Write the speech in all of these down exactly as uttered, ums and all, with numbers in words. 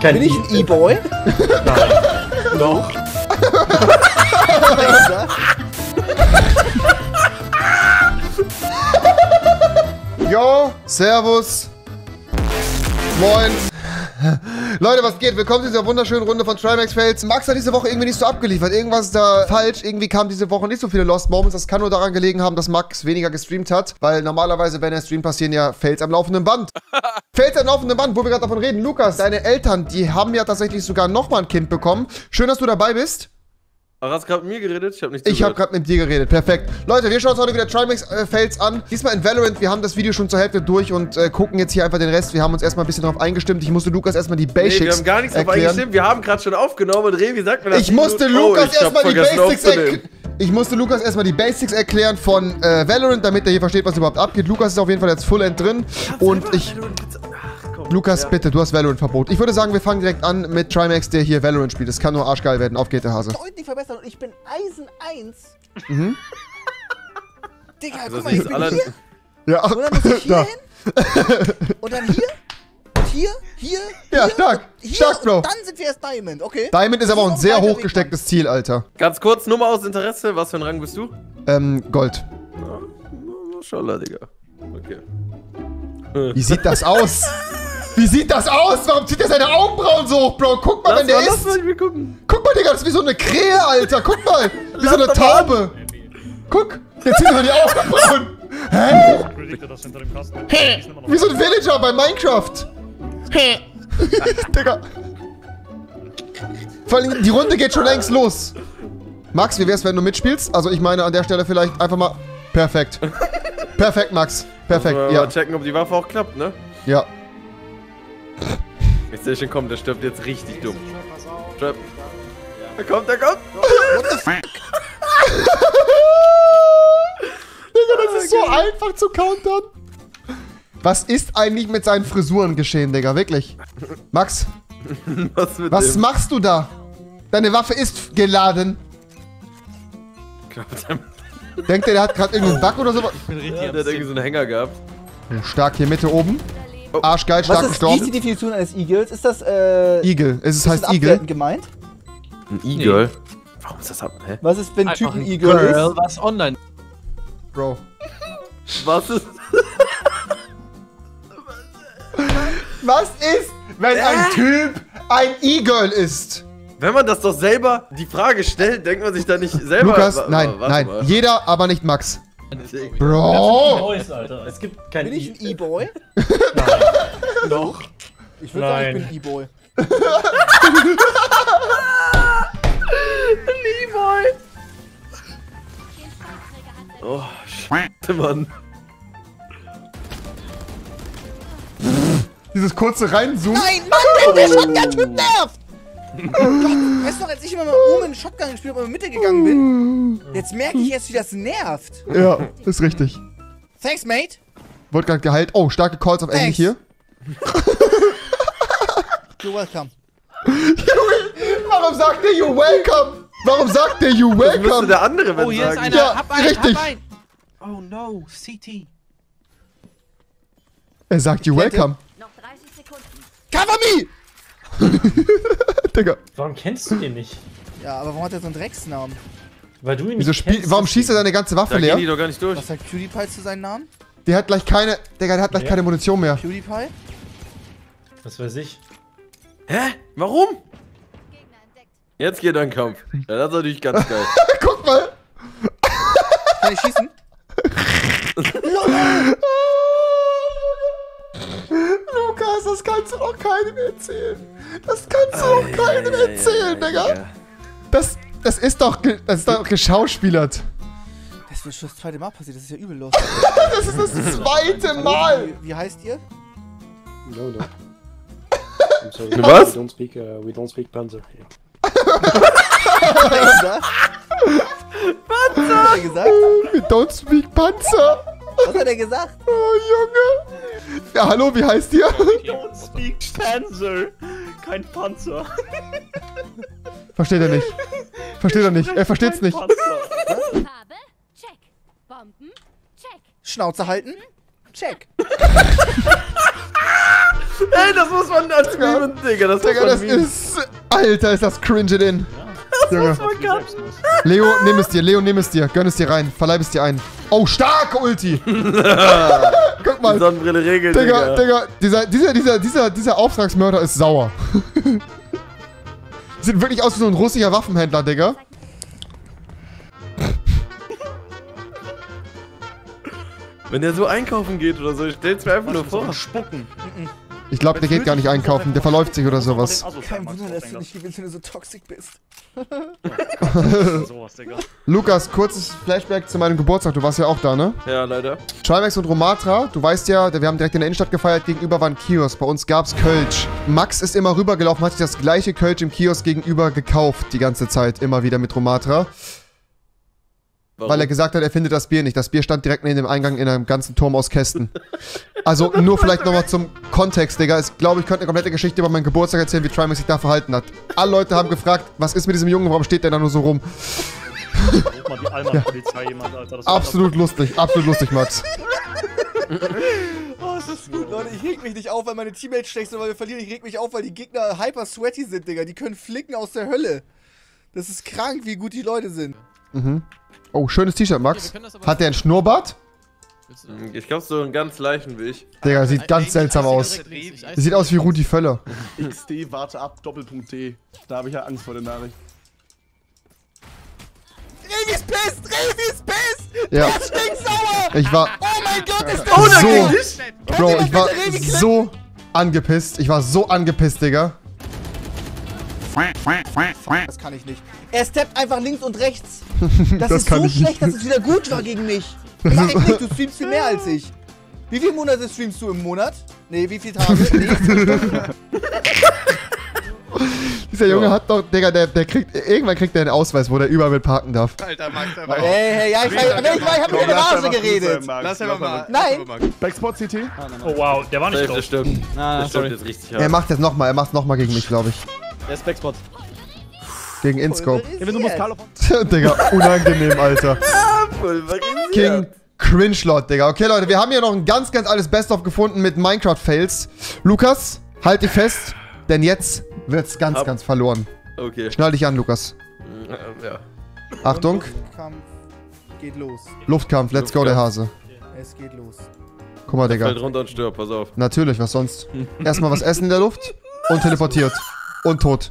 kein Bin ich ein E-Boy? Nein. Doch. Yo, servus. Moin. Leute, was geht? Willkommen zu dieser wunderschönen Runde von Trimax Fails. Max hat diese Woche irgendwie nicht so abgeliefert. Irgendwas ist da falsch. Irgendwie kamen diese Woche nicht so viele Lost Moments. Das kann nur daran gelegen haben, dass Max weniger gestreamt hat. Weil normalerweise, wenn er streamt, passieren ja Fails am laufenden Band. Fails am laufenden Band, wo wir gerade davon reden. Lukas, deine Eltern, die haben ja tatsächlich sogar nochmal ein Kind bekommen. Schön, dass du dabei bist. Ach, hast du gerade mit mir geredet? Ich habe nicht Ich habe gerade mit dir geredet. Perfekt. Leute, wir schauen uns heute wieder Trimax-Fails an. Diesmal in Valorant. Wir haben das Video schon zur Hälfte durch und äh, gucken jetzt hier einfach den Rest. Wir haben uns erstmal ein bisschen darauf eingestimmt. Ich musste Lukas erstmal die Basics erklären. Nee, wir haben gar nichts darauf eingestimmt. Wir haben gerade schon aufgenommen und Revi sagt mir das. Ich musste Lukas erstmal die Basics erklären. Ich musste Lukas erstmal die Basics erklären von äh, Valorant, damit er hier versteht, was überhaupt abgeht. Lukas ist auf jeden Fall jetzt full end drin. Und ich... Lukas, ja. Bitte, du hast Valorant-Verbot. Ich würde sagen, wir fangen direkt an mit Trimax, der hier Valorant spielt. Das kann nur arschgeil werden. Auf geht der Hase. Deutlich verbessern und ich bin Eisen eins. Mhm. Digga, also guck mal, ich bin hier. Ja. Und dann muss ich hier hin. Und dann hier. Und hier, hier, Ja, hier, stark. Hier, stark, Bro. Und dann sind wir erst Diamond, okay? Diamond ist aber auch ein sehr Weg, hochgestecktes Mann. Ziel, Alter. Ganz kurz, nur mal aus Interesse. Was für ein Rang bist du? Ähm, Gold. Ja, Maschallah, Digga. Okay. Wie sieht das aus? Wie sieht das aus? Warum zieht er seine Augenbrauen so hoch, Bro? Guck mal, lass wenn der mal, ist. Lass mal gucken. Guck mal, Digga, das ist wie so eine Krähe, Alter. Guck mal. Wie Lass so eine Taube. Guck, jetzt zieht er die Augenbrauen. Hä? Hä? Wie so ein Villager bei Minecraft. Hä? Digga. Vor allem, die Runde geht schon längst los. Max, wie wär's, wenn du mitspielst? Also ich meine, an der Stelle vielleicht einfach mal... Perfekt. Perfekt, Max. Perfekt, also, ja. Mal checken, ob die Waffe auch klappt, ne? Ja. Jetzt sehe ich schon, kommt, der stirbt jetzt richtig dumm. Trap. Da kommt, da kommt. What the fuck? Digga, das ist so einfach zu countern. Was ist eigentlich mit seinen Frisuren geschehen, Digga? Wirklich. Max, Was, mit was dem? machst du da? Deine Waffe ist geladen. Denkt ihr, der hat gerade irgendeinen Bug oder so? Ja, der hat irgendwie so einen Hänger gehabt. Stark hier Mitte oben. Arschgeil, stark Was ist, wie gestorben. ist die Definition eines E-Girls? Ist das, äh... Eagle. Es ist, ist heißt das Eagle. abwertend gemeint? Ein E-Girl? Warum ist das ab? Hä? Was ist, wenn ein Typ Einfach ein E-Girl Girl, ist? was online. Bro. Was ist... Was ist, wenn ein Typ ein E-Girl ist? Wenn man das doch selber die Frage stellt, denkt man sich da nicht selber... Lukas, Wa- nein, warte nein. mal. Jeder, aber nicht Max. Ich- Bro. Boys, Alter. Es gibt kein Bin ich ein E-Boy? Doch. Ich würde sagen, ich Nein. bin ein E-Boy. E-Boy. Oh, Scheiße, Mann. Dieses kurze Reinzoomen. Nein, Mann, der, der Shotgun-Typ nervt! Gott, weißt du noch, als ich immer mal oben in Shotgun gespielt habe und in Mitte gegangen bin? Jetzt merke ich jetzt, wie das nervt. Ja, ist richtig. Thanks, mate. Wurde gerade geheilt. Oh, starke Calls auf Englisch hier. You're welcome. Warum sagt der you welcome? Warum sagt der you Das müsste welcome? der andere wenn Oh, hier ist sagen. einer. Ja, hab einen, richtig. hab einen. Oh no, C T. Er sagt you welcome. Noch dreißig Sekunden. Cover me! Digga. Warum kennst du den nicht? Ja, aber warum hat er so einen Drecksnamen? Weil du ihn Wieso nicht spiel kennst. warum schießt er seine ganze Waffe Da gehen die leer? doch gar nicht durch. Was hat PewDiePie zu seinem Namen? Der hat gleich keine. Digga, der hat gleich Ja. keine Munition mehr. PewDiePie? Was weiß ich. Hä? Warum? Gegner entdeckt. Jetzt geht ein Kampf. Ja, das ist natürlich ganz geil. Guck mal. Kann ich schießen? Lukas, das kannst du doch keinem erzählen. Das kannst du doch keinem erzählen, Digga. Das, das ist doch, ge- das ist doch geschauspielert. Das wird schon das zweite Mal passiert, das ist ja übel los. Das ist das zweite Mal. Wie, wie heißt ihr? No, no. I'm sorry. Was? We don't speak, uh, we don't speak Panzer here. Was hat er gesagt? Was hat er gesagt? We don't speak Panzer. Was hat er gesagt? Oh, Junge. Ja, hallo, wie heißt ihr? Don't speak Panzer. Kein Panzer. Versteht er nicht. Versteht er nicht. Er versteht's nicht. Farbe, check. Bomben, check. Schnauze halten. Check. Ey, das muss man als Meme, Digga. Das Digga, muss das man Meme. ist... Alter, ist das cringe in. Junge. Oh Gott. Leo, nimm es dir. Leo, nimm es dir. Gönn es dir rein. Verleib es dir ein. Oh, starke Ulti. Guck Die mal. Sonnenbrille regelt, Digga, Digga. Digga, dieser, dieser, dieser, dieser, dieser Auftragsmörder ist sauer. Sieht wirklich aus wie so ein russischer Waffenhändler, Digga. Wenn der so einkaufen geht oder so, stell's mir einfach nur vor. Spucken. Ich glaube, der geht gar nicht einkaufen. Der verläuft sich oder sowas. Kein Wunder, dass du nicht gewinnst, wenn du so toxisch bist. Sowas, Digga. Lukas, kurzes Flashback zu meinem Geburtstag. Du warst ja auch da, ne? Ja, leider. Trimax und Romatra, du weißt ja, wir haben direkt in der Innenstadt gefeiert, gegenüber war ein Kiosk. Bei uns gab's Kölsch. Max ist immer rübergelaufen, hat sich das gleiche Kölsch im Kiosk gegenüber gekauft, die ganze Zeit, immer wieder mit Romatra. Warum? Weil er gesagt hat, er findet das Bier nicht. Das Bier stand direkt neben dem Eingang in einem ganzen Turm aus Kästen. Also nur vielleicht nochmal zum Kontext, Digga. Ich glaube, ich könnte eine komplette Geschichte über meinen Geburtstag erzählen, wie Trimax sich da verhalten hat. Alle Leute haben gefragt, was ist mit diesem Jungen, warum steht der da nur so rum? Ruf mal die Allmann-Polizei jemand, Alter. Das Absolut lustig, absolut lustig, Max. Oh, ist das gut, Leute. Ich reg mich nicht auf, weil meine Teammates schlecht sind, weil wir verlieren. Ich reg mich auf, weil die Gegner hyper sweaty sind, Digga. Die können flicken aus der Hölle. Das ist krank, wie gut die Leute sind. Mhm. Oh, schönes T-Shirt, Max. Hat der einen Schnurrbart? Ich glaube, so einen ganz leichten wie ich. Digga, sieht ganz seltsam aus. Sieht aus wie Rudi Völler. X D, warte ab, Doppelpunkt T. Da habe ich ja Angst vor der Nachricht. Revi ist pisst! Revi ist pisst! Ja. Der stinkt sauer! Ich war Oh mein Gott, ist so... das Bro, Könnt ihr ich war bitte Revi klären? so angepisst. Ich war so angepisst, Digga. Das kann ich nicht. Er steppt einfach links und rechts. Das, Das ist kann so ich nicht. schlecht, dass es wieder gut war gegen mich. Mach ich nicht, du streamst viel mehr als ich. Wie viele Monate streamst du im Monat? Nee, wie viele Tage? Nee. Dieser Junge hat doch, Digga, der, der kriegt, irgendwann kriegt der einen Ausweis, wo der überall mit parken darf. Alter, Max, einfach Hey, hey, ja, ich, ich, ich, ich hab mit der Rage geredet. Lass einfach mal. Nein. Backspot C T? Oh wow, der war nicht Safe, drauf. das stimmt. Na, Das stimmt jetzt richtig Er hart. macht jetzt nochmal, er macht nochmal gegen mich, glaube ich. Der ist Backspot. Gegen Inscope. Wenn du musst, Carlo. Digga, unangenehm, Alter. Pulverisiert. King Cringe-Lord, Digga. Okay, Leute, wir haben hier noch ein ganz, ganz altes Best-of gefunden mit Minecraft-Fails. Lukas, halt dich fest, denn jetzt wird's ganz, Ab. ganz verloren. Okay. Schnall dich an, Lukas. Ja. Achtung, Kampf geht los. Luftkampf, let's go, der Hase. Es geht los. Guck mal, Digga. Fällt runter und stirbt, pass auf. Natürlich, was sonst? Erstmal was essen in der Luft und teleportiert. Und tot.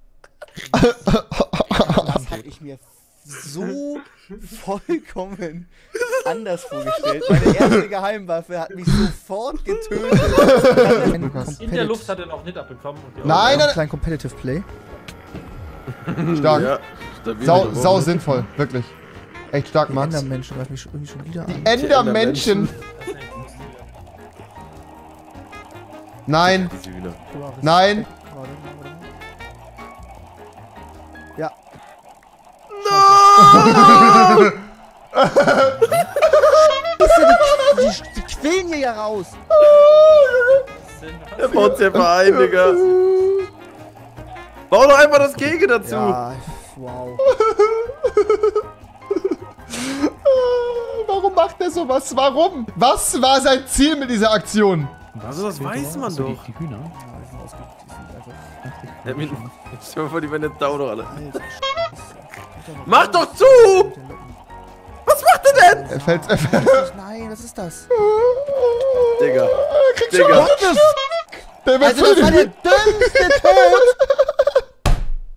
Das habe ich mir so vollkommen anders vorgestellt. Meine erste Geheimwaffe hat mich sofort getötet. Lukas. In der Luft hat er noch nicht abbekommen. Und die Nein, nein, Kleinen Competitive Play. stark. Ja, stabil Sau, geworden. sau sinnvoll, wirklich. Echt stark, Die Max. Endermenschen greifen mich schon, irgendwie schon wieder an. Endermenschen. Nein, Sie wieder. nein. Ja. Die, die, die quillen hier ja raus. Er baut sich einfach ein, Digga. Bau doch einfach das Gege dazu. Ja, wow. Warum macht er sowas? Warum? Was war sein Ziel mit dieser Aktion? Also das weiß man doch. Die Hühner. Ja, mir- Stell dir vor, die werden jetzt down doch alle. Mach doch zu! Was macht er denn? Er fällt. Er fällt Nein, was ist das? Digga. kriegt Digga. schon Rückes. Der wird Also das war der völlig. dümmste Tod.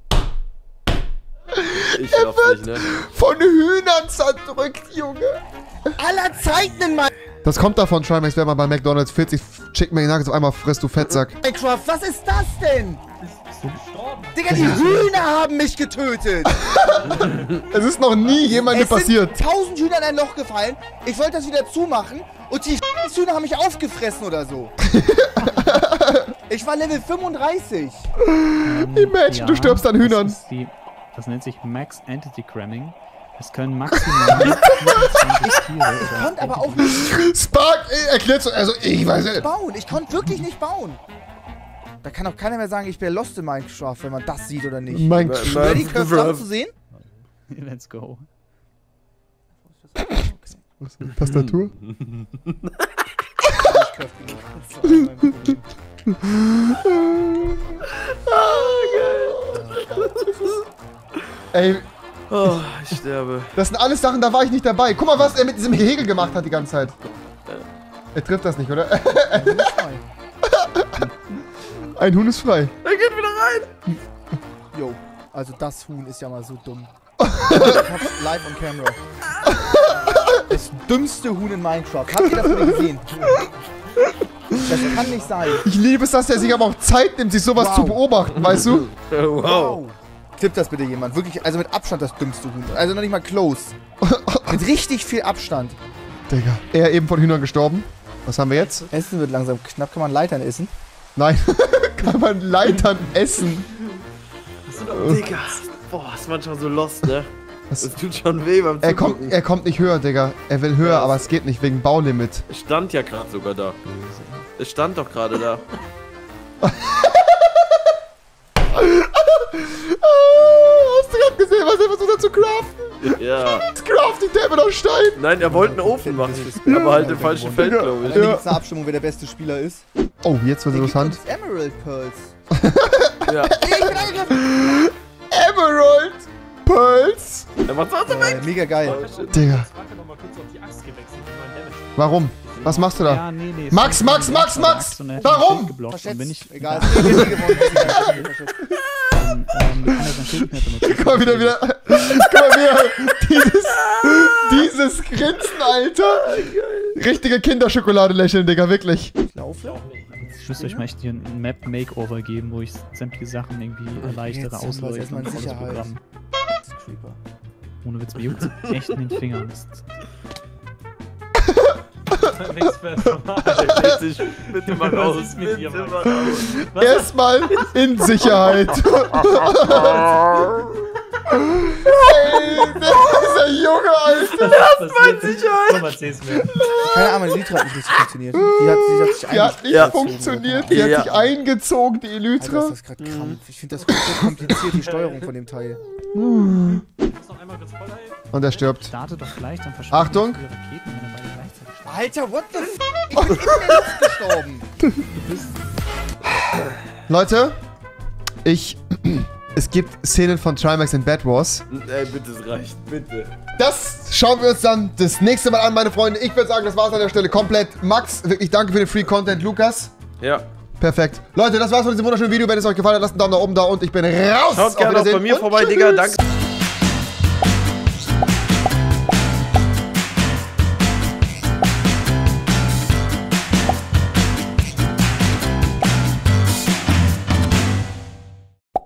Ich raff's nicht, ne? Von Hühnern zerdrückt, Junge. Aller Zeiten in Das kommt davon, Trimax, wenn man bei McDonalds vierzig Chicken McNuggets auf einmal frisst, du Fettsack. Minecraft. Was ist das denn? Digga, die Hühner haben mich getötet. Es ist noch nie jemandem Es passiert. sind tausend Hühner in ein Loch gefallen. Ich wollte das wieder zumachen und die Hühner haben mich aufgefressen oder so. Ich war Level fünfunddreißig. Imagine, du stirbst an Hühnern. Das, ist die, das nennt sich Max Entity Cramming. Es können maximal vierundzwanzig Tiere. Ich konnte aber auch nicht Spark ey, erklärt so, also ich weiß nicht. bauen. Ich konnte wirklich nicht bauen. Da kann auch keiner mehr sagen, ich bin lost in Minecraft, wenn man das sieht oder nicht. Mein Ready, Curve zu sehen? Let's go. Tastatur? Minecraft gelegt. Das ist doch mein Problem. Ey, Oh, ich sterbe. das sind alles Sachen, da war ich nicht dabei. Guck mal, was er mit diesem Gehegel gemacht hat die ganze Zeit. Er trifft das nicht, oder? Ein Huhn ist frei. Er geht wieder rein. Jo, also das Huhn ist ja mal so dumm. Ich hab's live on camera. Das dümmste Huhn in Minecraft. Habt ihr das mal gesehen? Das kann nicht sein. Ich liebe es, dass er sich aber auch Zeit nimmt, sich sowas Wow. zu beobachten, weißt du? Wow. Tippt das bitte jemand. Wirklich, also mit Abstand das dümmste Huhn. Also noch nicht mal close. Mit richtig viel Abstand. Digga. Er eben von Hühnern gestorben. Was haben wir jetzt? Essen wird langsam knapp. Kann man Leitern essen? Nein. Kann man Leitern essen? Digga. Boah, ist manchmal so lost, ne? Was? Das tut schon weh beim Er Zugucken. kommt, er kommt nicht höher, Digga. Er will höher, aber es geht nicht wegen Baulimit. Es stand ja gerade sogar da. Es stand doch gerade da. Hast du gerade gesehen, was er versucht hat zu craften? Ja. Das Crafting Table aus Stein. Nein, er wollte einen Ofen machen. Aber halt im falschen Feld, glaube ich. Dann gibt's eine Abstimmung, wer der beste Spieler ist. Oh, jetzt wird es interessant. Emerald Pearls. Ja. Emerald Pearls. Er macht sonst Äh, mega geil. Digga. Ich war noch mal kurz auf die Axt gewechselt für meinen Damage. Warum? Was machst du da? Ja, nee, nee. es Max, war Max, ein Max, Axt, Max! Axt und er hat Warum? ein Schild geblockt und bin ich Egal. Ich hab nie gewonnen. ähm, kann er sein Schild nicht mehr benutzen. Guck mal wieder, wieder. Guck mal wieder. Dieses, dieses Grinsen, Alter. Richtige Kinderschokolade lächeln, Digga, wirklich. Laufe. Ich müsste euch mal echt hier ein Map-Makeover geben, wo ich sämtliche Sachen irgendwie erleichtere, Jetzt haben wir es ausleuchten erstmal und in volles Sicherheit. Programm. Creeper. Ohne Witz, mir juckt echt in den Fingern. Das Leg dich bitte mal raus. ist mit dir, Bitte Mann? mal raus. Erstmal in Sicherheit. Ey, dieser Junge, Alter. mein Sicherheit! Komm, erzähl's mir. Keine Ahnung, meine Elytra hat nicht richtig funktioniert. Die hat, die hat sich Die hat nicht Ja. funktioniert. Die Ja. hat sich eingezogen, die Alter, Elytra. ist das gerade krampf. Ich finde das so kompliziert, die Steuerung von dem Teil. Und er stirbt. Starte doch gleich, dann verschwinden Achtung. die Raketen, wenn er beide gleichzeitig startet. Alter, what the f***? Ich bin in der Luft gestorben. Leute, ich... Es gibt Szenen von Trimax in Bad Wars. Ey, bitte, es reicht. Bitte. Das schauen wir uns dann das nächste Mal an, meine Freunde. Ich würde sagen, das war's an der Stelle komplett. Max, wirklich danke für den Free Content. Lukas. Ja. Perfekt. Leute, das war's von diesem wunderschönen Video. Wenn es euch gefallen hat, lasst einen Daumen nach oben da und ich bin raus. Schaut gerne auch bei mir und vorbei, tschüss. Digga. Danke.